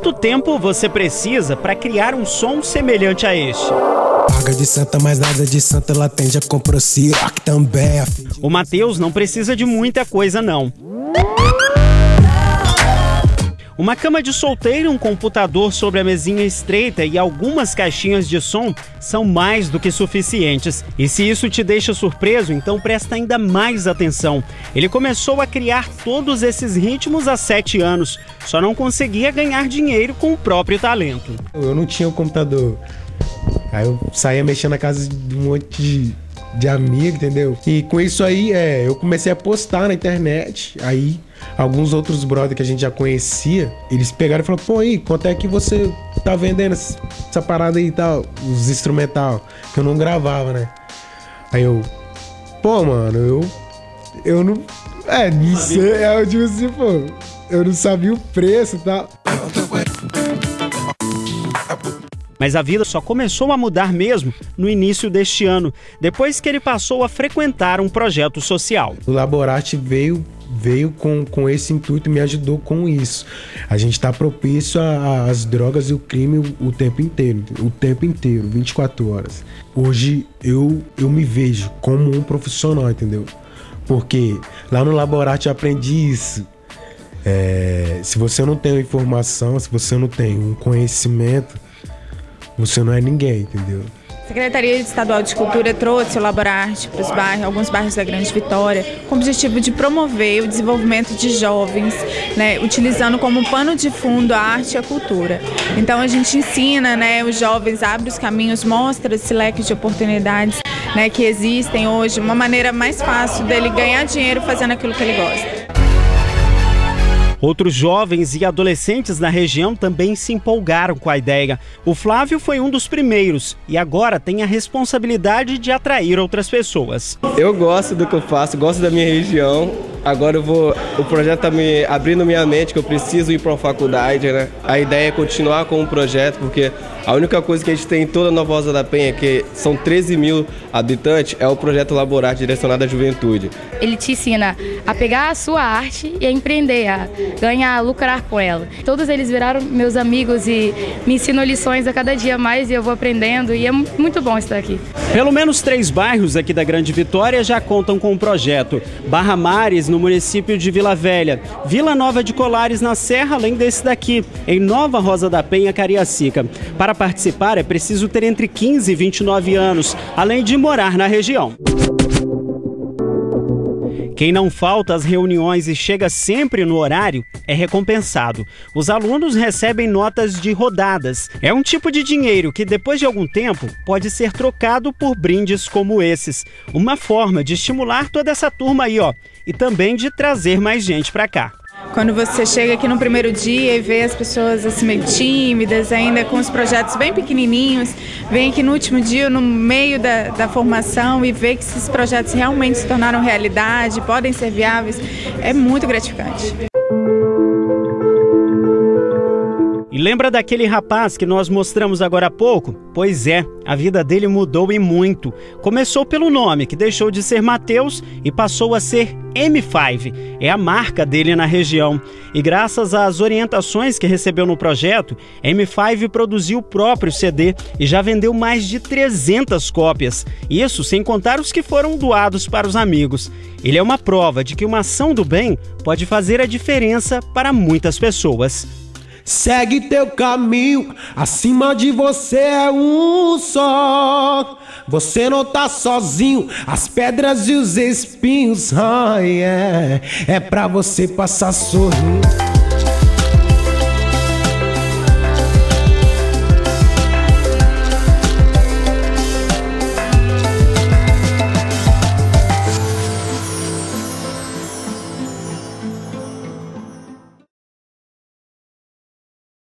Quanto tempo você precisa para criar um som semelhante a este? Paga de santa, mas nada de santa, ela tende a comprar Ciroc também. O Matheus não precisa de muita coisa, não. Uma cama de solteiro, um computador sobre a mesinha estreita e algumas caixinhas de som são mais do que suficientes. E se isso te deixa surpreso, então presta ainda mais atenção. Ele começou a criar todos esses ritmos há 7 anos, só não conseguia ganhar dinheiro com o próprio talento. Eu não tinha um computador, aí eu saía mexendo na casa de um monte de amigo, entendeu? E com isso aí, eu comecei a postar na internet, aí alguns outros brothers que a gente já conhecia, eles pegaram e falaram, pô, aí, quanto é que você tá vendendo essa parada aí e tal, os instrumental, que eu não gravava, né? Aí eu, pô, mano, eu não, não sei, eu digo assim, pô, eu não sabia o preço e tal. Mas a vida só começou a mudar mesmo no início deste ano, depois que ele passou a frequentar um projeto social. O Laborarte veio com esse intuito e me ajudou com isso. A gente está propício às drogas e o crime o tempo inteiro, 24 horas. Hoje eu me vejo como um profissional, entendeu? Porque lá no Laborarte eu aprendi isso. Se você não tem uma informação, se você não tem um conhecimento, você não é ninguém, entendeu? A Secretaria Estadual de Cultura trouxe o Laborarte para os bairros, alguns bairros da Grande Vitória, com o objetivo de promover o desenvolvimento de jovens, né, utilizando como pano de fundo a arte e a cultura. Então a gente ensina, né, os jovens, abre os caminhos, mostra esse leque de oportunidades, né, que existem hoje, uma maneira mais fácil dele ganhar dinheiro fazendo aquilo que ele gosta. Outros jovens e adolescentes na região também se empolgaram com a ideia. O Flávio foi um dos primeiros e agora tem a responsabilidade de atrair outras pessoas. Eu gosto do que eu faço, gosto da minha região. Agora o projeto está me abrindo minha mente que eu preciso ir para uma faculdade, né? A ideia é continuar com o projeto, porque a única coisa que a gente tem em toda Nova Rosa da Penha, que são 13 mil habitantes, é o projeto Laborarte direcionado à juventude. Ele te ensina a pegar a sua arte e a empreender, a ganhar, a lucrar com ela. Todos eles viraram meus amigos e me ensinam lições a cada dia mais e eu vou aprendendo e é muito bom estar aqui. Pelo menos 3 bairros aqui da Grande Vitória já contam com o projeto. Barra Mares, no município de Vila Velha. Vila Nova de Colares, na Serra, além desse daqui, em Nova Rosa da Penha, Cariacica. Para participar é preciso ter entre 15 e 29 anos, além de morar na região. Quem não falta às reuniões e chega sempre no horário é recompensado. Os alunos recebem notas de rodadas. É um tipo de dinheiro que, depois de algum tempo, pode ser trocado por brindes como esses. Uma forma de estimular toda essa turma aí, ó, e também de trazer mais gente para cá. Quando você chega aqui no primeiro dia e vê as pessoas assim meio tímidas, ainda com os projetos bem pequenininhos, vem aqui no último dia, no meio da formação e vê que esses projetos realmente se tornaram realidade, podem ser viáveis, é muito gratificante. E lembra daquele rapaz que nós mostramos agora há pouco? Pois é, a vida dele mudou e muito. Começou pelo nome, que deixou de ser Matheus e passou a ser M5. É a marca dele na região. E graças às orientações que recebeu no projeto, M5 produziu o próprio CD e já vendeu mais de 300 cópias. Isso sem contar os que foram doados para os amigos. Ele é uma prova de que uma ação do bem pode fazer a diferença para muitas pessoas. Segue teu caminho, acima de você é um só. Você não tá sozinho, as pedras e os espinhos, é pra você passar sorrindo.